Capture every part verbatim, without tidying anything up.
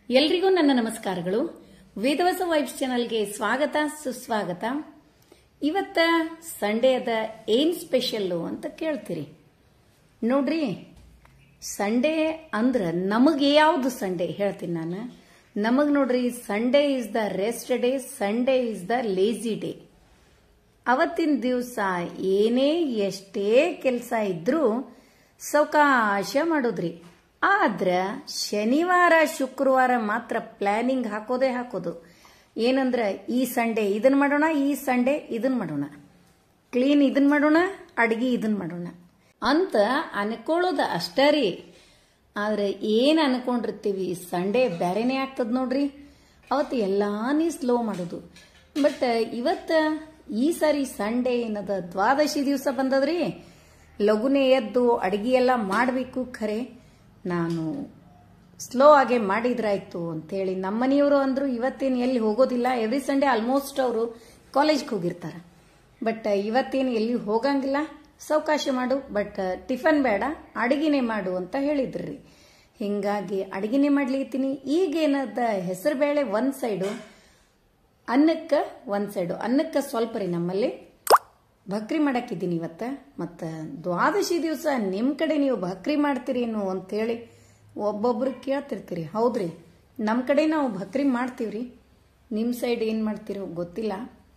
ಎಲ್ರಿಗೂ ನನ್ನ ನಮಸ್ಕಾರಗಳು. ವೇದವಸ ವೈಬ್ಸ್ ಚಾನೆಲ್ಗೆ ಸ್ವಾಗತ ಸುಸ್ವಾಗತ. ಇವತ್ತ ಸಂಡೇ ಅದ, ಏನ್ ಸ್ಪೆಷಲ್ಲು ಅಂತ ಕೇಳ್ತೀರಿ. ನೋಡ್ರಿ, ಸಂಡೇ ಅಂದ್ರ ನಮಗೆ ಯಾವ್ದು ಸಂಡೇ ಹೇಳ್ತೀನಿ ನಾನು. ನಮಗ್ ನೋಡ್ರಿ, Sunday is the rest day, Sunday is the lazy day. ಅವತ್ತಿನ ದಿವಸ ಏನೇ ಎಷ್ಟೇ ಕೆಲಸ ಇದ್ರೂ ಸಾವಕಾಶ ಮಾಡೋದ್ರಿ. ಆದ್ರ ಶನಿವಾರ ಶುಕ್ರವಾರ ಮಾತ್ರ ಪ್ಲಾನಿಂಗ್ ಹಾಕೋದೇ ಹಾಕೋದು. ಏನಂದ್ರ ಈ ಸಂಡೇ ಇದನ್ ಮಾಡೋಣ, ಈ ಸಂಡೇ ಇದನ್ ಮಾಡೋಣ, ಕ್ಲೀನ್ ಇದನ್ ಮಾಡೋಣ, ಅಡ್ಗಿ ಇದನ್ ಮಾಡೋಣ ಅಂತ ಅನ್ಕೊಳ್ಳೋದು ಅಷ್ಟೇ ರೀ. ಆದ್ರೆ ಏನ್ ಅನ್ಕೊಂಡಿರ್ತೀವಿ ಸಂಡೇ ಬ್ಯಾರೇನೆ ಆಗ್ತದ ನೋಡ್ರಿ. ಅವತ್ತು ಎಲ್ಲಾನೇ ಸ್ಲೋ ಮಾಡೋದು. ಬಟ್ ಇವತ್ತ ಈ ಸಾರಿ ಸಂಡೇ ಏನದ, ದ್ವಾದಶಿ ದಿವಸ ಬಂದದ್ರಿ. ಲಘುನೆ ಎದ್ದು ಅಡ್ಗಿ ಎಲ್ಲ ಮಾಡಬೇಕು. ಖರೆ ನಾನು ಸ್ಲೋ ಆಗಿ ಮಾಡಿದ್ರಾಯ್ತು ಅಂತೇಳಿ ನಮ್ಮನೆಯವರು ಅಂದ್ರು ಇವತ್ತೇನು ಎಲ್ಲಿ ಹೋಗೋದಿಲ್ಲ. ಎವ್ರಿ ಸಂಡೇ ಆಲ್ಮೋಸ್ಟ್ ಅವರು ಕಾಲೇಜ್ಗೆ ಹೋಗಿರ್ತಾರ. ಬಟ್ ಇವತ್ತೇನು ಎಲ್ಲಿ ಹೋಗಂಗಿಲ್ಲ, ಸಾವಕಾಶ ಮಾಡು, ಬಟ್ ಟಿಫನ್ ಬೇಡ, ಅಡಿಗೆನೆ ಮಾಡು ಅಂತ ಹೇಳಿದ್ರಿ. ಹಿಂಗಾಗಿ ಅಡಿಗೆನೆ ಮಾಡ್ಲಿತ್ತೀನಿ. ಈಗೇನದ, ಹೆಸರು ಬೇಳೆ ಒಂದ್ ಸೈಡು, ಅನ್ನಕ್ಕ ಒಂದ್ ಸೈಡು. ಅನ್ನಕ್ಕ ಸ್ವಲ್ಪ ರೀ ನಮ್ಮಲ್ಲಿ ಭಕ್ರಿ ಮಾಡಾಕಿದ್ದೀನಿ ಇವತ್ತ. ಮತ್ತ ದ್ವಾದಶಿ ದಿವಸ ನಿಮ್ ಕಡೆ ನೀವು ಭಕ್ರಿ ಮಾಡ್ತೀರೇನು ಅಂತ ಹೇಳಿ ಒಬ್ಬೊಬ್ರು ಕೇಳ್ತಿರ್ತೀರಿ. ಹೌದ್ರಿ, ನಮ್ ಕಡೆ ನಾವು ಭಕ್ರಿ ಮಾಡ್ತೀವ್ರಿ. ನಿಮ್ ಸೈಡ್ ಏನ್ ಮಾಡ್ತೀರೋ ಗೊತ್ತಿಲ್ಲ.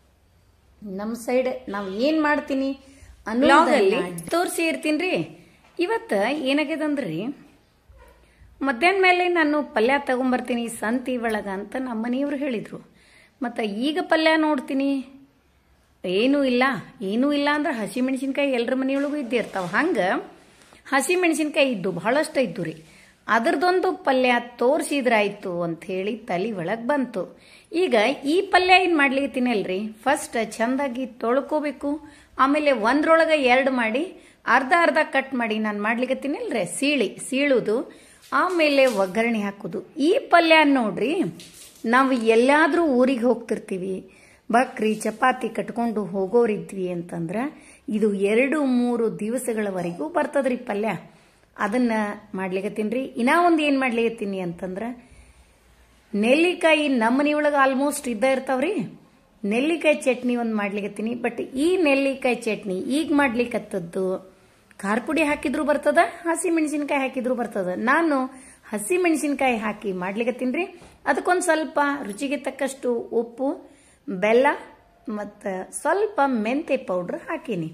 ನಮ್ ಸೈಡ್ ನಾವ್ ಏನ್ ಮಾಡ್ತೀನಿ ಅನ್ನೋದ್ರಲ್ಲಿ ತೋರಿಸಿ ಇರ್ತೀನ್ರಿ. ಇವತ್ತ ಏನಾಗ್ಯದಂದ್ರಿ, ಮಧ್ಯಾಹ್ನ ಮೇಲೆ ನಾನು ಪಲ್ಯ ತಗೊಂಬರ್ತೀನಿ ಸಂತಿ ಒಳಗ ಅಂತ ನಮ್ಮ ಮನೆಯವರು ಹೇಳಿದ್ರು. ಮತ್ತ ಈಗ ಪಲ್ಯ ನೋಡ್ತೀನಿ, ಏನೂ ಇಲ್ಲ. ಏನೂ ಇಲ್ಲ ಅಂದ್ರೆ ಹಸಿ ಮೆಣಸಿನ್ಕಾಯಿ ಎಲ್ಲರ ಮನೆಯೊಳಗೂ ಇದ್ದೇ ಇರ್ತಾವ. ಹಂಗ ಹಸಿ ಮೆಣಸಿನ್ಕಾಯಿ ಇದ್ದು ಬಹಳಷ್ಟು ಇದ್ದು ರೀ. ಅದರದೊಂದು ಪಲ್ಯ ತೋರಿಸಿದ್ರಾಯ್ತು ಅಂತ ಹೇಳಿ ತಲೆ ಒಳಗ್ ಬಂತು. ಈಗ ಈ ಪಲ್ಯ ಏನ್ ಮಾಡ್ಲಿತ್ತೀನಿ ಅಲ್ರಿ, ಫಸ್ಟ್ ಚಂದಾಗಿ ತೊಳ್ಕೋಬೇಕು. ಆಮೇಲೆ ಒಂದ್ರೊಳಗ ಎರಡು ಮಾಡಿ ಅರ್ಧ ಅರ್ಧ ಕಟ್ ಮಾಡಿ ನಾನು ಮಾಡ್ಲಿಕತ್ತೀನಿ ಅಲ್ರಿ, ಸೀಳಿ ಸೀಳುದು, ಆಮೇಲೆ ಒಗ್ಗರಣೆ ಹಾಕುದು. ಈ ಪಲ್ಯ ನೋಡ್ರಿ, ನಾವು ಎಲ್ಲಾದ್ರೂ ಊರಿಗೆ ಹೋಗ್ತಿರ್ತೀವಿ, ಬಕ್ರಿ ಚಪಾತಿ ಕಟ್ಕೊಂಡು ಹೋಗೋರಿದ್ವಿ ಅಂತಂದ್ರ ಇದು ಎರಡು ಮೂರು ದಿವಸಗಳವರೆಗೂ ಬರ್ತದ್ರಿ ಪಲ್ಯ. ಅದನ್ನ ಮಾಡ್ಲಿಕತ್ತೀನ್ರಿ. ಇನ್ನ ಒಂದ್ ಏನ್ ಮಾಡ್ಲಿಕತ್ತೀನಿ ಅಂತಂದ್ರ, ನೆಲ್ಲಿಕಾಯಿ ನಮ್ಮನಿಯೊಳಗ ಆಲ್ಮೋಸ್ಟ್ ಇದ್ದ ಇರ್ತಾವ್ರಿ. ನೆಲ್ಲಿಕಾಯಿ ಚಟ್ನಿ ಒಂದ್ ಮಾಡ್ಲಿಕತ್ತೀನಿ. ಬಟ್ ಈ ನೆಲ್ಲಿಕಾಯಿ ಚಟ್ನಿ ಈಗ ಮಾಡ್ಲಿಕ್ಕತ್ತದ್ದು ಖಾರ ಪುಡಿ ಹಾಕಿದ್ರು ಬರ್ತದ, ಹಸಿ ಮೆಣಸಿನ್ಕಾಯಿ ಹಾಕಿದ್ರು ಬರ್ತದ. ನಾನು ಹಸಿ ಮೆಣಸಿನ್ಕಾಯಿ ಹಾಕಿ ಮಾಡ್ಲಿಕತ್ತೀನ್ರಿ. ಅದಕ್ಕೊಂದ್ ಸ್ವಲ್ಪ ರುಚಿಗೆ ತಕ್ಕಷ್ಟು ಉಪ್ಪು, ಬೆಲ್ಲ ಮತ್ತು ಸ್ವಲ್ಪ ಮೆಂತೆ ಪೌಡ್ರ್ ಹಾಕೀನಿ.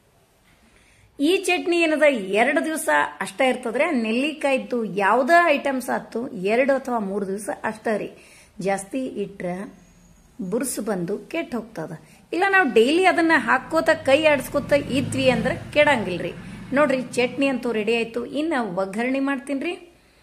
ಈ ಚಟ್ನಿ ಏನದ ಎರಡು ದಿವಸ ಅಷ್ಟೇ ಇರ್ತದ್ರೆ. ನೆಲ್ಲಿಕಾಯ್ದು ಯಾವುದೇ ಐಟಮ್ಸ್ ಆಯ್ತು ಎರಡು ಅಥವಾ ಮೂರು ದಿವಸ ಅಷ್ಟೇ ರೀ. ಜಾಸ್ತಿ ಇಟ್ರ ಬುರ್ಸು ಬಂದು ಕೆಟ್ಟ ಹೋಗ್ತದ. ಇಲ್ಲ ನಾವು ಡೈಲಿ ಅದನ್ನ ಹಾಕೋತ ಕೈ ಆಡಿಸ್ಕೋತ ಇದ್ವಿ ಅಂದ್ರೆ ಕೆಡಂಗಿಲ್ರಿ. ನೋಡ್ರಿ, ಚಟ್ನಿ ಅಂತೂ ರೆಡಿ ಆಯ್ತು. ಇನ್ನು ಒಗ್ಗರಣೆ ಮಾಡ್ತೀನ್ರಿ.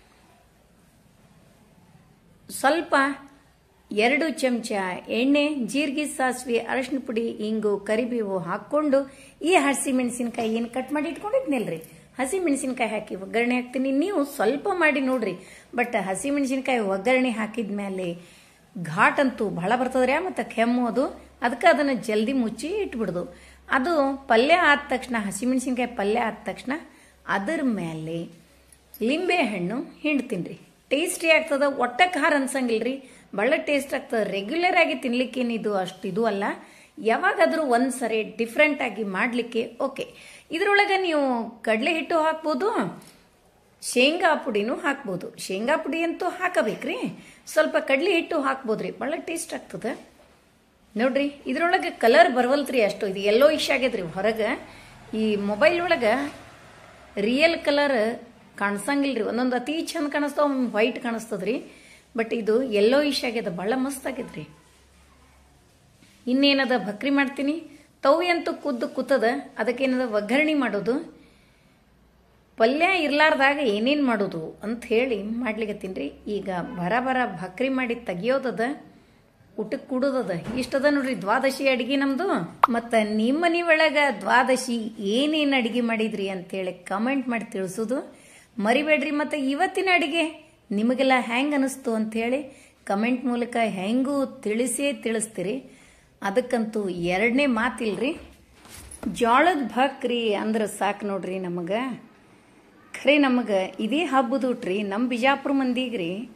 ಸ್ವಲ್ಪ ಎರಡು ಚಮಚ ಎಣ್ಣೆ, ಜೀರಿಗೆ, ಸಾಸಿವೆ, ಅರಶಿನ ಪುಡಿ, ಇಂಗು, ಕರಿಬೇವು ಹಾಕೊಂಡು ಈ ಹಸಿ ಮೆಣಸಿನ್ಕಾಯಿ ಏನು ಕಟ್ ಮಾಡಿ ಇಟ್ಕೊಂಡಿದ್ನಲ್ರಿ, ಹಸಿ ಮೆಣಸಿನ್ಕಾಯಿ ಹಾಕಿ ಒಗ್ಗರಣೆ ಹಾಕ್ತೀನಿ. ನೀವು ಸ್ವಲ್ಪ ಮಾಡಿ ನೋಡ್ರಿ. ಬಟ್ ಹಸಿ ಮೆಣಸಿನ್ಕಾಯಿ ಒಗ್ಗರಣೆ ಹಾಕಿದ್ಮೇಲೆ ಘಾಟ್ ಅಂತೂ ಬಹಳ ಬರ್ತದ್ರಿ. ಮತ್ತು ಕೆಮ್ಮು ಅದು, ಅದಕ್ಕೆ ಅದನ್ನ ಜಲ್ದಿ ಮುಚ್ಚಿ ಇಟ್ಬಿಡುದು. ಅದು ಪಲ್ಯ ಆದ ತಕ್ಷಣ, ಹಸಿ ಮೆಣಸಿನ್ಕಾಯಿ ಪಲ್ಯ ಆದ ತಕ್ಷಣ ಅದರ ಮೇಲೆ ಲಿಂಬೆ ಹಣ್ಣು ಹಿಂಡ್ತೀನಿ. ಟೇಸ್ಟಿ ಆಗ್ತದ, ಒಟ್ಟ ಖಾರ ಅನ್ಸಂಗಿಲ್ರಿ, ಬಹಳ ಟೇಸ್ಟ್ ಆಗ್ತದೆ. ರೆಗ್ಯುಲರ್ ಆಗಿ ತಿನ್ಲಿಕ್ಕೇನಿದು ಅಷ್ಟು ಇದು ಅಲ್ಲ, ಯಾವಾಗಾದ್ರೂ ಒಂದ್ ಸರಿ ಡಿಫ್ರೆಂಟ್ ಆಗಿ ಮಾಡ್ಲಿಕ್ಕೆ ಓಕೆ. ಇದ್ರೊಳಗೆ ನೀವು ಕಡಲೆ ಹಿಟ್ಟು ಹಾಕ್ಬೋದು, ಶೇಂಗಾ ಪುಡಿನೂ ಹಾಕ್ಬೋದು. ಶೇಂಗಾ ಪುಡಿ ಅಂತೂ ಹಾಕಬೇಕ್ರಿ, ಸ್ವಲ್ಪ ಕಡಲೆ ಹಿಟ್ಟು ಹಾಕ್ಬೋದ್ರಿ, ಬಹಳ ಟೇಸ್ಟ್ ಆಗ್ತದೆ. ನೋಡ್ರಿ, ಇದ್ರೊಳಗೆ ಕಲರ್ ಬರವಲ್ತ್ರಿ ಅಷ್ಟು. ಇದು ಎಲ್ಲೋ ಇಶ್ ಆಗ್ಯದ್ರಿ ಹೊರಗೆ. ಈ ಮೊಬೈಲ್ ಒಳಗ ರಿಯಲ್ ಕಲರ್ ಕಾಣಿಸಂಗಿಲ್ರಿ. ಒಂದೊಂದು ಅತಿ ಚಂದ ಕಾಣಿಸ್ತಾವ, ವೈಟ್ ಕಾಣಿಸ್ತದ್ರಿ. ಬಟ್ ಇದು ಎಲ್ಲೋ ಇಶ್ ಆಗ್ಯದ, ಬಹಳ ಮಸ್ತ್ ಆಗ್ಯದ್ರಿ. ಇನ್ನೇನದ, ಭಕ್ರಿ ಮಾಡ್ತೀನಿ. ತವಿ ಅಂತೂ ಕುದ್ದು ಕೂತದ, ಅದಕ್ಕೇನದ ಒಗ್ಗರಣೆ ಮಾಡೋದು. ಪಲ್ಯ ಇರ್ಲಾರ್ದಾಗ ಏನೇನ್ ಮಾಡೋದು ಅಂತ ಹೇಳಿ ಮಾಡ್ಲಿಕತ್ತೀನ್ರಿ. ಈಗ ಬರ ಬರ ಭಕ್ರಿ ಮಾಡಿ ತೆಗಿಯೋದದ, ಊಟಕ್ಕೆ ಕೂಡೋದದ. ಇಷ್ಟದ ನೋಡ್ರಿ ದ್ವಾದಶಿ ಅಡಿಗೆ ನಮ್ದು. ಮತ್ತ ನಿಮ್ಮ ಮನಿ ಒಳಗ ದ್ವಾದಶಿ ಏನೇನ್ ಅಡಿಗೆ ಮಾಡಿದ್ರಿ ಅಂತೇಳಿ ಕಮೆಂಟ್ ಮಾಡಿ ತಿಳಿಸೋದು ಮರಿಬೇಡ್ರಿ. ಮತ್ತೆ ಇವತ್ತಿನ ಅಡಿಗೆ ನಿಮಗೆಲ್ಲ ಹೆಂಗ್ ಅನಿಸ್ತು ಅಂತ ಹೇಳಿ ಕಮೆಂಟ್ ಮೂಲಕ ಹೆಂಗೂ ತಿಳಿಸೇ ತಿಳಿಸ್ತೀರಿ. ಅದಕ್ಕಂತೂ ಎರಡನೇ ಮಾತಿಲ್ರಿ. ಜೋಳದ ಭಕ್ರಿ ಅಂದ್ರೆ ಸಾಕು ನೋಡ್ರಿ ನಮಗ. ಖರೆ ನಮಗ ಇದೇ ಹಬ್ಬದ ಊಟ್ರಿ. ನಮ್ಮ ಬಿಜಾಪುರ ಮಂದಿಗ್ರಿ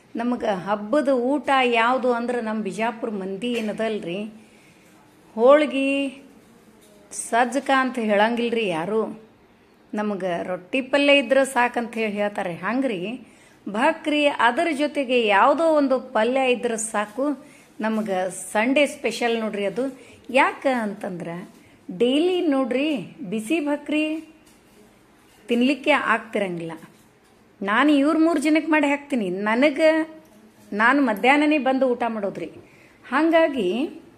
ನಮಗೆ ಹಬ್ಬದ ಊಟ ಯಾವುದು ಅಂದ್ರೆ ನಮ್ಮ ಬಿಜಾಪುರ ಮಂದಿ ಏನದಲ್ರಿ, ಹೋಳ್ಗಿ ಸಜ್ಜಕ ಅಂತ ಹೇಳಂಗಿಲ್ರಿ ಯಾರು. ನಮಗೆ ರೊಟ್ಟಿ ಪಲ್ಯ ಇದ್ರೆ ಸಾಕಂತ ಹೇಳಿ ಹೇಳ್ತಾರೆ. ಹಂಗ್ರಿ ಭಕ್ರಿ ಅದರ ಜೊತೆಗೆ ಯಾವುದೋ ಒಂದು ಪಲ್ಯ ಇದ್ರೆ ಸಾಕು. ನಮಗೆ ಸಂಡೇ ಸ್ಪೆಷಲ್ ನೋಡ್ರಿ ಅದು. ಯಾಕೆ ಅಂತಂದ್ರೆ ಡೈಲಿ ನೋಡ್ರಿ ಬಿಸಿ ಭಕ್ರಿ ತಿನ್ಲಿಕ್ಕೆ ಆಗ್ತಿರಂಗಿಲ್ಲ. ನಾನು ಇವ್ರ ಮೂರು ಜನಕ್ಕೆ ಮಾಡಿ ಹಾಕ್ತೀನಿ. ನನಗೆ ನಾನು ಮಧ್ಯಾಹ್ನನೇ ಬಂದು ಊಟ ಮಾಡೋದ್ರಿ. ಹಾಗಾಗಿ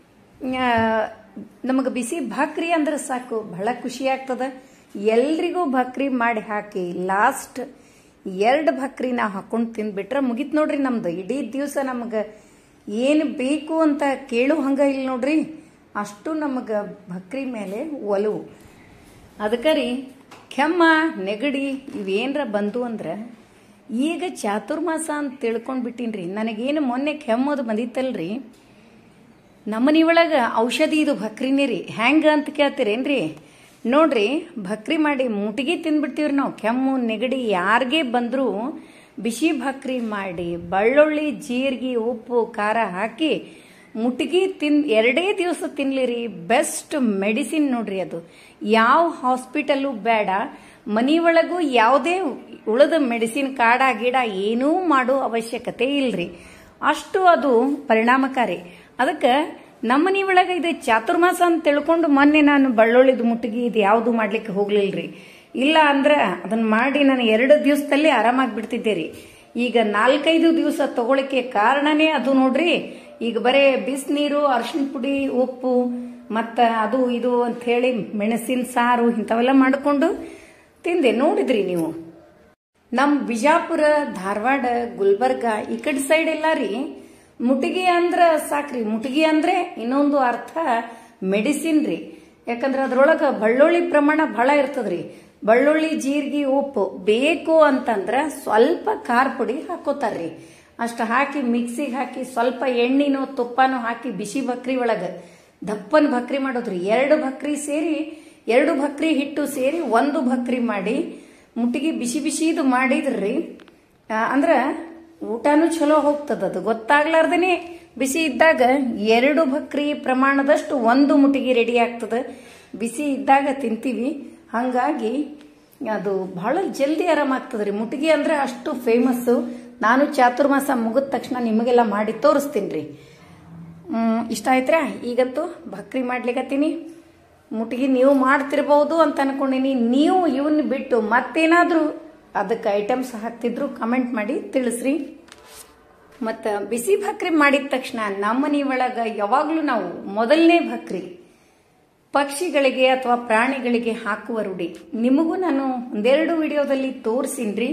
ನಮಗೆ ಬಿಸಿ ಭಕ್ರಿ ಅಂದ್ರೆ ಸಾಕು, ಬಹಳ ಖುಷಿ ಆಗ್ತದ. ಎಲ್ರಿಗೂ ಭಕ್ರಿ ಮಾಡಿ ಹಾಕಿ ಲಾಸ್ಟ್ ಎರಡು ಭಕ್ರಿ ನಾವು ಹಾಕೊಂಡು ತಿಂದ್ಬಿಟ್ರೆ ಮುಗೀತು ನೋಡ್ರಿ ನಮ್ದು. ಇಡೀ ದಿವಸ ನಮಗೆ ಏನು ಬೇಕು ಅಂತ ಕೇಳು ಹಂಗ ಇಲ್ಲ ನೋಡ್ರಿ, ಅಷ್ಟು ನಮಗೆ ಭಕ್ರಿ ಮೇಲೆ ಒಲವು. ಅದಕ್ಕೆ ರೀ ಕೆಮ್ಮ ನೆಗಡಿ ಇವೇನರ ಬಂದು ಅಂದ್ರೆ ಈಗ ಚಾತುರ್ಮಾಸ ಅಂತ ತಿಳ್ಕೊಂಡು ಬಿಟ್ಟಿನ್ರಿ. ನನಗೇನು ಮೊನ್ನೆ ಕೆಮ್ಮೋದು ಬಂದಿತ್ತಲ್ರಿ, ನಮ್ಮನಿ ಒಳಗೆ ಔಷಧಿ ಇದು ಭಕ್ರಿನೇ ರೀ. ಹೆಂಗ ಅಂತ ಕೇಳ್ತೀರೇನ್ರಿ? ನೋಡ್ರಿ ಭಕ್ರಿ ಮಾಡಿ ಮುಟಿಗೆ ತಿಂದ್ಬಿಡ್ತೀವ್ರಿ ನಾವು. ಕೆಮ್ಮು ನೆಗಡಿ ಯಾರಿಗೆ ಬಂದರೂ ಬಿಸಿ ಭಕ್ರಿ ಮಾಡಿ ಬೆಳ್ಳುಳ್ಳಿ ಜೀರಿಗೆ ಉಪ್ಪು ಖಾರ ಹಾಕಿ ಮುಟಿಗೆ ತಿನ್ ಎರಡೇ ದಿವಸ ತಿನ್ಲಿರಿ. ಬೆಸ್ಟ್ ಮೆಡಿಸಿನ್ ನೋಡ್ರಿ ಅದು. ಯಾವ ಹಾಸ್ಪಿಟಲ್ಲು ಬೇಡ, ಮನೆಯೊಳಗೂ ಯಾವುದೇ ಉಳಿದ ಮೆಡಿಸಿನ್ ಕಾಡ ಗಿಡ ಏನೂ ಮಾಡೋ ಅವಶ್ಯಕತೆ ಇಲ್ರಿ. ಅಷ್ಟು ಅದು ಪರಿಣಾಮಕಾರಿ. ಅದಕ್ಕೆ ನಮ್ಮನಿ ಒಳಗೆ ಇದು ಚಾತುರ್ಮಾಸ ಅಂತ ತಿಳ್ಕೊಂಡು ಮೊನ್ನೆ ನಾನು ಬೆಳ್ಳುಳ್ಳಿದು ಮುಟ್ಟಿಗೆ ಇದು ಯಾವುದು ಮಾಡ್ಲಿಕ್ಕೆ ಹೋಗ್ಲಿಲ್ರಿ. ಇಲ್ಲ ಅಂದ್ರೆ ಅದನ್ನ ಮಾಡಿ ನಾನು ಎರಡು ದಿವಸದಲ್ಲಿ ಆರಾಮಾಗಿ ಬಿಡ್ತಿದ್ದೆ ರೀ. ಈಗ ನಾಲ್ಕೈದು ದಿವಸ ತಗೊಳಿಕ್ಕೆ ಕಾರಣನೇ ಅದು ನೋಡ್ರಿ. ಈಗ ಬರೇ ಬಿಸಿನೀರು, ಅರಿಶಿನ ಪುಡಿ, ಉಪ್ಪು ಮತ್ತ ಅದು ಇದು ಅಂತ ಹೇಳಿ ಮೆಣಸಿನ ಸಾರು ಇಂಥವೆಲ್ಲ ಮಾಡಿಕೊಂಡು ತಿಂದೆ. ನೋಡಿದ್ರಿ ನೀವು ನಮ್ಮ ಬಿಜಾಪುರ, ಧಾರವಾಡ, ಗುಲ್ಬರ್ಗ ಈ ಕಡೆ ಸೈಡ್ ಎಲ್ಲ ರೀ ಮುಟಿಗೆ ಅಂದ್ರ ಸಾಕ್ರಿ. ಮುಟಿಗೆ ಅಂದ್ರೆ ಇನ್ನೊಂದು ಅರ್ಥ ಮೆಡಿಸಿನ್ ರೀ. ಯಾಕಂದ್ರೆ ಅದ್ರೊಳಗ ಬೆಳ್ಳುಳ್ಳಿ ಪ್ರಮಾಣ ಬಹಳ ಇರ್ತದ್ರಿ. ಬೆಳ್ಳುಳ್ಳಿ ಜೀರಿಗೆ ಉಪ್ಪು ಬೇಕು ಅಂತಂದ್ರ ಸ್ವಲ್ಪ ಖಾರ ಪುಡಿ ಹಾಕೋತಾರ್ರಿ. ಅಷ್ಟು ಹಾಕಿ ಮಿಕ್ಸಿಗೆ ಹಾಕಿ ಸ್ವಲ್ಪ ಎಣ್ಣಿನೋ ತುಪ್ಪನೋ ಹಾಕಿ ಬಿಸಿ ಭಕ್ರಿ ಒಳಗ ದಪ್ಪನ ಭಕ್ರಿ ಮಾಡೋದ್ರಿ. ಎರಡು ಭಕ್ರಿ ಸೇರಿ ಎರಡು ಭಕ್ರಿ ಹಿಟ್ಟು ಸೇರಿ ಒಂದು ಭಕ್ರಿ ಮಾಡಿ ಮುಟ್ಟಿಗೆ ಬಿಸಿ ಬಿಸಿದು ಮಾಡಿದ್ರಿ ಅಂದ್ರ ಊಟನೂ ಚಲೋ ಹೋಗ್ತದ. ಅದು ಗೊತ್ತಾಗ್ಲಾರ್ದೇನೆ ಬಿಸಿ ಇದ್ದಾಗ ಎರಡು ಭಕ್ರಿ ಪ್ರಮಾಣದಷ್ಟು ಒಂದು ಮುಟ್ಟಿಗೆ ರೆಡಿ ಆಗ್ತದ. ಬಿಸಿ ಇದ್ದಾಗ ತಿಂತೀವಿ. ಹಂಗಾಗಿ ಅದು ಬಹಳ ಜಲ್ದಿ ಆರಾಮಾಗ್ತದ್ರಿ. ಮುಟ್ಟಿಗೆ ಅಂದ್ರೆ ಅಷ್ಟು ಫೇಮಸ್ಸು. ನಾನು ಚಾತುರ್ಮಾಸ ಮುಗಿದ ತಕ್ಷಣ ನಿಮಗೆಲ್ಲ ಮಾಡಿ ತೋರಿಸ್ತೀನಿ ರೀ. ಇಷ್ಟ ಆಯ್ತಾ? ಈಗಂತೂ ಭಕ್ರಿ ಮಾಡ್ಲಿಕ್ಕತ್ತೀನಿ. ಮುಟ್ಟಿಗೆ ನೀವು ಮಾಡ್ತಿರ್ಬಹುದು ಅಂತ ಅನ್ಕೊಂಡಿನಿ. ನೀವು ಇವನ್ನ ಬಿಟ್ಟು ಮತ್ತೇನಾದ್ರೂ ಅದಕ್ಕೆ ಐಟಮ್ಸ್ ಹಾಕ್ತಿದ್ರು ಕಮೆಂಟ್ ಮಾಡಿ ತಿಳಿಸ್ರಿ. ಮತ್ತು ಬಿಸಿ ಭಕ್ರಿ ಮಾಡಿದ ತಕ್ಷಣ ನಮ್ಮನಿ ಒಳಗೆ ಯಾವಾಗಲೂ ನಾವು ಮೊದಲನೇ ಭಕ್ರಿ ಪಕ್ಷಿಗಳಿಗೆ ಅಥವಾ ಪ್ರಾಣಿಗಳಿಗೆ ಹಾಕುವ ರೂಢಿ. ನಿಮಗೂ ನಾನು ಒಂದೆರಡು ವಿಡಿಯೋದಲ್ಲಿ ತೋರಿಸಿನ್ರಿ.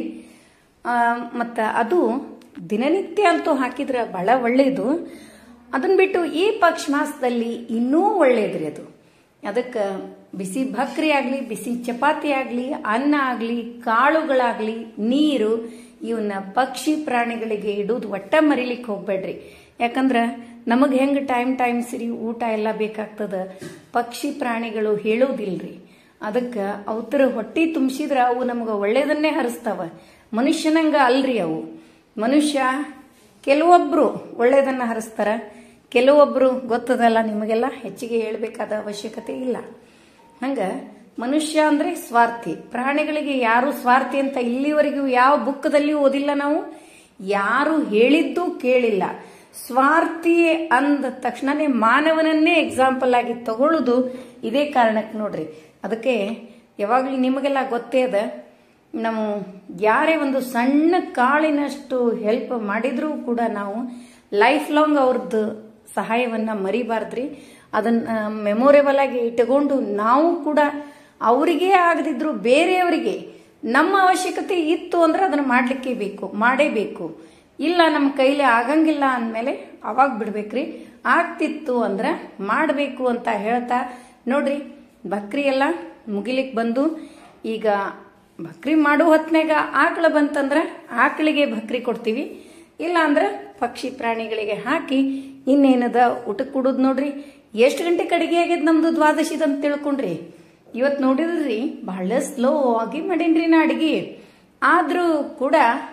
ಮತ್ತು ಅದು ದಿನನಿತ್ಯ ಅಂತೂ ಹಾಕಿದ್ರೆ ಬಹಳ ಒಳ್ಳೆಯದು. ಅದನ್ನ ಬಿಟ್ಟು ಈ ಪಕ್ಷ ಮಾಸದಲ್ಲಿ ಇನ್ನೂ ಒಳ್ಳೇದ್ರಿ ಅದು. ಅದಕ್ಕೆ ಬಿಸಿ ಭಕ್ರಿ ಆಗಲಿ, ಬಿಸಿ ಚಪಾತಿ ಆಗಲಿ, ಅನ್ನ ಆಗಲಿ, ಕಾಳುಗಳಾಗಲಿ, ನೀರು ಇವನ್ನ ಪಕ್ಷಿ ಪ್ರಾಣಿಗಳಿಗೆ ಇಡೋದು ಒಟ್ಟ ಮರಿಲಿಕ್ಕೆ ಹೋಗ್ಬೇಡ್ರಿ. ಯಾಕಂದ್ರೆ ನಮಗೆ ಹೆಂಗೆ ಟೈಮ್ ಟೈಮ್ ಸಿರಿ ಊಟ ಎಲ್ಲ ಬೇಕಾಗ್ತದ, ಪಕ್ಷಿ ಪ್ರಾಣಿಗಳು ಹೇಳೋದಿಲ್ರಿ. ಅದಕ್ಕೆ ಅವತರ ಹೊಟ್ಟಿ ತುಂಬಿಸಿದ್ರೆ ಅವು ನಮಗೆ ಒಳ್ಳೇದನ್ನೇ ಹರಿಸ್ತಾವ. ಮನುಷ್ಯನಂಗ ಅಲ್ರಿ ಅವು. ಮನುಷ್ಯ ಕೆಲವೊಬ್ರು ಒಳ್ಳೇದನ್ನ ಹರಿಸ್ತಾರ, ಕೆಲವೊಬ್ರು ಗೊತ್ತದಲ್ಲ ನಿಮಗೆಲ್ಲ, ಹೆಚ್ಚಿಗೆ ಹೇಳಬೇಕಾದ ಅವಶ್ಯಕತೆ ಇಲ್ಲ. ಹಂಗ ಮನುಷ್ಯ ಅಂದ್ರೆ ಸ್ವಾರ್ಥಿ. ಪ್ರಾಣಿಗಳಿಗೆ ಯಾರು ಸ್ವಾರ್ಥಿ ಅಂತ ಇಲ್ಲಿವರೆಗೂ ಯಾವ ಬುಕ್ದಲ್ಲಿ ಓದಿಲ್ಲ ನಾವು, ಯಾರು ಹೇಳಿದ್ದು ಕೇಳಿಲ್ಲ. ಸ್ವಾರ್ಥಿ ಅಂದ ತಕ್ಷಣನೇ ಮಾನವನನ್ನೇ ಎಕ್ಸಾಂಪಲ್ ಆಗಿ ತಗೊಳ್ಳೋದು ಇದೇ ಕಾರಣಕ್ಕೆ ನೋಡ್ರಿ. ಅದಕ್ಕೆ ಯಾವಾಗ್ಲೂ ನಿಮಗೆಲ್ಲ ಗೊತ್ತೇ ಅದ, ನಾವು ಯಾರೇ ಒಂದು ಸಣ್ಣ ಕಾಳಿನಷ್ಟು ಹೆಲ್ಪ್ ಮಾಡಿದ್ರೂ ಕೂಡ ನಾವು ಲೈಫ್ ಲಾಂಗ್ ಅವ್ರದ್ದು ಸಹಾಯವನ್ನ ಮರಿಬಾರ್ದ್ರಿ. ಅದನ್ನ ಮೆಮೊರೇಬಲ್ ಆಗಿ ಇಟ್ಟುಕೊಂಡು ನಾವು ಕೂಡ ಅವರಿಗೆ ಆಗದಿದ್ರು ಬೇರೆಯವರಿಗೆ ನಮ್ಮ ಅವಶ್ಯಕತೆ ಇತ್ತು ಅಂದ್ರೆ ಅದನ್ನ ಮಾಡ್ಲಿಕ್ಕೆ ಬೇಕು, ಮಾಡೇಬೇಕು. ಇಲ್ಲ ನಮ್ಮ ಕೈಲಿ ಆಗಂಗಿಲ್ಲ ಅಂದಮೇಲೆ ಅವಾಗ ಬಿಡ್ಬೇಕ್ರಿ. ಆಗ್ತಿತ್ತು ಅಂದ್ರೆ ಮಾಡಬೇಕು ಅಂತ ಹೇಳ್ತಾ ನೋಡ್ರಿ, ಭಕ್ರಿ ಎಲ್ಲ ಮುಗಿಲಿಕ್ಕೆ ಬಂದು ಈಗ ಭಕ್ರಿ ಮಾಡೋ ಹೊತ್ನಾಗ ಆಕಳ ಬಂತಂದ್ರ ಆಕಳಿಗೆ ಭಕ್ರಿ ಕೊಡ್ತೀವಿ. ಇಲ್ಲ ಅಂದ್ರೆ ಪಕ್ಷಿ ಪ್ರಾಣಿಗಳಿಗೆ ಹಾಕಿ ಇನ್ನೇನದ ಊಟಕ್ಕೆ ಕೊಡೋದು ನೋಡ್ರಿ. ಎಷ್ಟು ಗಂಟೆ ಕಡೆಗೆ ಆಗ್ಯದ ನಮ್ದು ದ್ವಾದಶಿದ ಅಂತ ತಿಳ್ಕೊಂಡ್ರಿ. ಇವತ್ತು ನೋಡಿದ್ರಿ ಬಹಳ ಸ್ಲೋ ಆಗಿ ಮಾಡೇನ್ರಿ ನಾ ಅಡಿಗೆ. ಆದ್ರೂ ಕೂಡ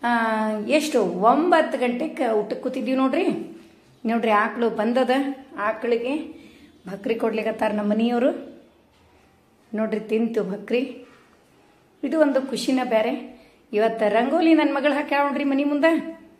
ಎಷ್ಟು ಒಂಬತ್ತು ಗಂಟೆಗೆ ಊಟಕ್ಕೆ ಕೂತಿದ್ದೀವಿ ನೋಡ್ರಿ. ನೋಡ್ರಿ ಆಕಳು ಬಂದದ, ಆಕಳಿಗೆ ಭಕ್ರಿ ಕೊಡ್ಲಿಕತ್ತಾರ ನಮ್ಮ ಮನೆಯವರು. ನೋಡ್ರಿ ತಿಂತು ಭಕ್ರಿ. ಇದು ಒಂದು ಖುಷಿನ ಬೇರೆ. ಇವತ್ತು ರಂಗೋಲಿ ನನ್ನ ಮಗಳು ಹಾಕ್ಯಾಳ ನೋಡ್ರಿ ಮನೆ ಮುಂದೆ.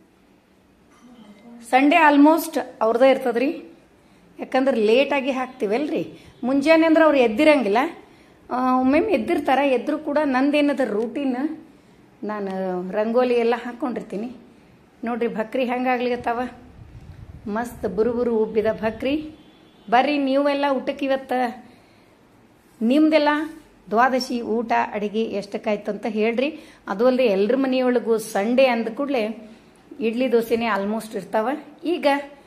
ಸಂಡೇ ಆಲ್ಮೋಸ್ಟ್ ಅವ್ರದೇ ಇರ್ತದ್ರಿ, ಯಾಕಂದ್ರೆ ಲೇಟಾಗಿ ಹಾಕ್ತೀವಲ್ರಿ. ಮುಂಜಾನೆ ಅಂದ್ರೆ ಅವ್ರು ಎದ್ದಿರಂಗಿಲ್ಲ, ಒಮ್ಮೊಮ್ಮೆ ಎದ್ದಿರ್ತಾರ. ಎದ್ರು ಕೂಡ ನಂದೇನದ ರೂಟೀನ್, ನಾನು ರಂಗೋಲಿ ಎಲ್ಲ ಹಾಕ್ಕೊಂಡಿರ್ತೀನಿ. ನೋಡ್ರಿ ಭಕ್ರಿ ಹೆಂಗಾಗ್ಲಿಕತ್ತಾವ, ಮಸ್ತ್ ಬುರು ಬುರು ಉಬ್ಬಿದ ಭಕ್ರಿ. ಬರ್ರಿ ನೀವೆಲ್ಲ ಊಟಕ್ಕೆ ಇವತ್ತು ನಿಮ್ದೆಲ್ಲ ದ್ವಾದಶಿ ಊಟ ಅಡಿಗೆ ಎಷ್ಟಕ್ಕಾಯ್ತು ಅಂತ ಹೇಳ್ರಿ. ಅದು ಅಲ್ಲದೆ ಎಲ್ರ ಮನೆಯೊಳಗೂ ಸಂಡೇ ಅಂದ ಕೂಡಲೇ ಇಡ್ಲಿ ದೋಸೆನೇ ಆಲ್ಮೋಸ್ಟ್ ಇರ್ತಾವ. ಈಗ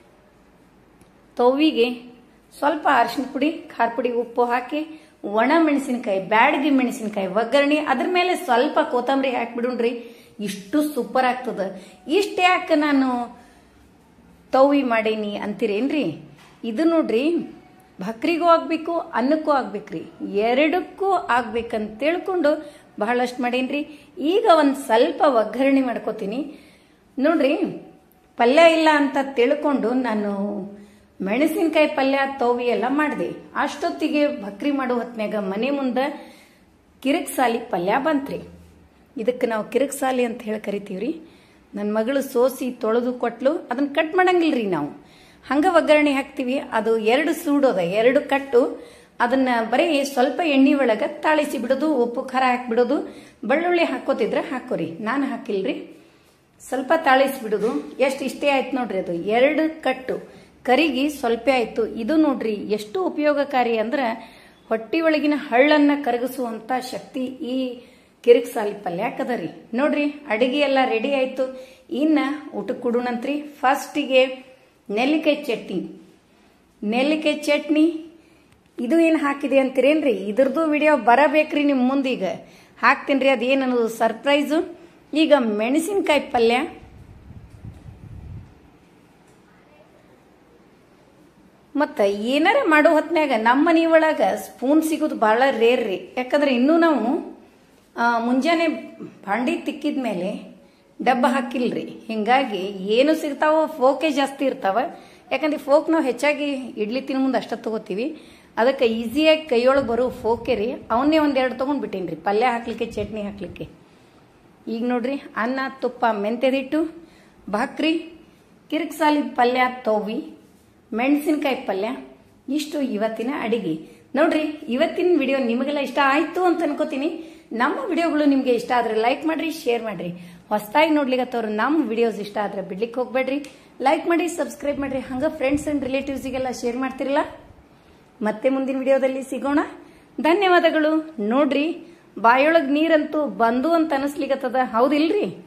ತವಿಗೆ ಸ್ವಲ್ಪ ಅರಿಶಿನ ಪುಡಿ, ಖಾರ ಪುಡಿ, ಉಪ್ಪು ಹಾಕಿ ಒಣ ಮೆಣಸಿನಕಾಯಿ, ಬ್ಯಾಡಗಿ ಮೆಣಸಿನಕಾಯಿ ಒಗ್ಗರಣೆ, ಅದ್ರ ಮೇಲೆ ಸ್ವಲ್ಪ ಕೊತ್ತಂಬರಿ ಹಾಕಿಬಿಡುಣ್ರಿ. ಇಷ್ಟು ಸೂಪರ್ ಆಗ್ತದ. ಇಷ್ಟ ಯಾಕೆ ನಾನು ತವಿ ಮಾಡೀನಿ ಅಂತೀರೇನ್ರಿ? ಇದು ನೋಡ್ರಿ ಭಕ್ರಿಗೂ ಆಗ್ಬೇಕು, ಅನ್ನಕ್ಕೂ ಆಗ್ಬೇಕ್ರಿ, ಎರಡಕ್ಕೂ ಆಗ್ಬೇಕಂತ ತಿಳ್ಕೊಂಡು ಬಹಳಷ್ಟು ಮಾಡೀನ್ರಿ. ಈಗ ಒಂದು ಸ್ವಲ್ಪ ಒಗ್ಗರಣೆ ಮಾಡ್ಕೋತೀನಿ ನೋಡ್ರಿ. ಪಲ್ಯ ಇಲ್ಲ ಅಂತ ತಿಳ್ಕೊಂಡು ನಾನು ಮೆಣಸಿನಕಾಯಿ ಪಲ್ಯ ತೋವಿ ಎಲ್ಲ ಮಾಡಿದೆ. ಅಷ್ಟೊತ್ತಿಗೆ ಭಕ್ರಿ ಮಾಡೋ ಹೊತ್ನ್ಯಾಗ ಮನೆ ಮುಂದೆ ಕಿರಿಕ್ ಸಾಲಿ ಪಲ್ಯ ಬಂತ್ರಿ. ಇದಕ್ಕೆ ನಾವು ಕಿರಿಕ್ ಸಾಲಿ ಅಂತ ಹೇಳಿ ಕರಿತೀವ್ರಿ. ನನ್ನ ಮಗಳು ಸೋಸಿ ತೊಳೆದು ಕೊಟ್ಲು, ಅದನ್ನ ಕಟ್ ಮಾಡಂಗಿಲ್ರಿ ನಾವು, ಹಂಗ ಒಗ್ಗರಣೆ ಹಾಕ್ತಿವಿ. ಅದು ಎರಡು ಸೂಡೋದ, ಎರಡು ಕಟ್ಟು, ಅದನ್ನ ಬರೀ ಸ್ವಲ್ಪ ಎಣ್ಣೆ ಒಳಗೆ ತಾಳಿಸಿ ಬಿಡೋದು, ಉಪ್ಪು ಖಾರ ಹಾಕ್ಬಿಡೋದು. ಬೆಳ್ಳುಳ್ಳಿ ಹಾಕೋತಿದ್ರೆ ಹಾಕೋರಿ, ನಾನು ಹಾಕಿಲ್ರಿ. ಸ್ವಲ್ಪ ತಾಳಿಸಿ ಬಿಡೋದು. ಎಷ್ಟು ಇಷ್ಟೇ ಆಯ್ತು ನೋಡ್ರಿ. ಅದು ಎರಡು ಕಟ್ಟು ಕರಿಗಿ ಸ್ವಲ್ಪ ಆಯ್ತು. ಇದು ನೋಡ್ರಿ ಎಷ್ಟು ಉಪಯೋಗಕಾರಿ ಅಂದ್ರೆ ಹೊಟ್ಟಿ ಒಳಗಿನ ಹಳ್ಳನ್ನ ಕರಗಿಸುವಂತ ಶಕ್ತಿ ಈ ಕಿರಿಕ್ ಸಾಲಿ ಪಲ್ಯಾಕದರಿ. ನೋಡ್ರಿ ಅಡಿಗೆ ಎಲ್ಲ ರೆಡಿ ಆಯ್ತು. ಇನ್ನ ಊಟಕ್ಕೆ ಕೊಡೋಣಂತ್ರಿ. ಫಸ್ಟಿಗೆ ನೆಲ್ಲಿಕಾಯಿ ಚಟ್ನಿ. ನೆಲ್ಲಿಕಾಯಿ ಚಟ್ನಿ ಇದು ಏನು ಹಾಕಿದೆ ಅಂತೀರೇನ್ರಿ? ಇದ್ರದ್ದು ವಿಡಿಯೋ ಬರಬೇಕ್ರಿ ನಿಮ್ಮ ಮುಂದೀಗ ಹಾಕ್ತೀನಿ. ಅದೇನನ್ನೋದು ಸರ್ಪ್ರೈಸು. ಈಗ ಮೆಣಸಿನಕಾಯಿ ಪಲ್ಯ, ಮತ್ತು ಏನಾರ ಮಾಡೋ ಹೊತ್ನ್ಯಾಗ ನಮ್ಮ ಮನೆಯೊಳಗ ಸ್ಪೂನ್ ಸಿಗೋದು ಭಾಳ ರೇರ್ ರೀ. ಯಾಕಂದ್ರೆ ಇನ್ನೂ ನಾವು ಮುಂಜಾನೆ ಭಾಂಡಿ ತಿಕ್ಕಿದ ಮೇಲೆ ಡಬ್ಬ ಹಾಕಿಲ್ರಿ. ಹಿಂಗಾಗಿ ಏನು ಸಿಗ್ತಾವೋ ಫೋಕೆ ಜಾಸ್ತಿ ಇರ್ತಾವ. ಯಾಕಂದ್ರೆ ಫೋಕ್ ನಾವು ಹೆಚ್ಚಾಗಿ ಇಡ್ಲಿ ತಿನ್ನ ಮುಂದೆ ಅಷ್ಟ ತಗೋತೀವಿ. ಅದಕ್ಕೆ ಈಸಿಯಾಗಿ ಕೈಯೊಳಗೆ ಬರೋ ಫೋಕೆ ರೀ, ಅವನ್ನೇ ಒಂದೆರಡು ತೊಗೊಂಡು ಬಿಟ್ಟೇನ್ರಿ ಪಲ್ಯ ಹಾಕ್ಲಿಕ್ಕೆ, ಚಟ್ನಿ ಹಾಕ್ಲಿಕ್ಕೆ. ಈಗ ನೋಡ್ರಿ ಅನ್ನ, ತುಪ್ಪ, ಮೆಂತ್ಯದಿಟ್ಟು, ಭಾಕ್ರಿ, ಕಿರಿಕ್ ಸಾಲಿದ ಪಲ್ಯ, ತೋವಿ, ಮೆಣಸಿನಕಾಯಿ ಪಲ್ಯ, ಇಷ್ಟು ಇವತ್ತಿನ ಅಡಿಗೆ ನೋಡ್ರಿ. ಇವತ್ತಿನ ವಿಡಿಯೋ ನಿಮಗೆಲ್ಲ ಇಷ್ಟ ಆಯ್ತು ಅಂತ ಅನ್ಕೋತೀನಿ. ನಮ್ಮ ವಿಡಿಯೋಗಳು ನಿಮ್ಗೆ ಇಷ್ಟ ಆದ್ರೆ ಲೈಕ್ ಮಾಡ್ರಿ, ಶೇರ್ ಮಾಡ್ರಿ. ಹೊಸದಾಗಿ ನೋಡ್ಲಿಕ್ಕತ್ತವ್ರು ನಮ್ಮ ವಿಡಿಯೋಸ್ ಇಷ್ಟ ಆದ್ರೆ ಬಿಡ್ಲಿಕ್ಕೆ ಹೋಗ್ಬೇಡ್ರಿ. ಲೈಕ್ ಮಾಡಿ, ಸಬ್ಸ್ಕ್ರೈಬ್ ಮಾಡ್ರಿ. ಹಂಗ ಫ್ರೆಂಡ್ಸ್ ಅಂಡ್ ರಿಲೇಟಿವ್ಸಿಗೆಲ್ಲ ಶೇರ್ ಮಾಡ್ತಿರಲ್ಲ. ಮತ್ತೆ ಮುಂದಿನ ವಿಡಿಯೋದಲ್ಲಿ ಸಿಗೋಣ. ಧನ್ಯವಾದಗಳು. ನೋಡ್ರಿ ಬಾಯೊಳಗ್ ನೀರಂತೂ ಬಂದು ಅಂತ ಅನಿಸ್ಲಿಕ್ಕತ್ತದ, ಹೌದಿಲ್ರಿ?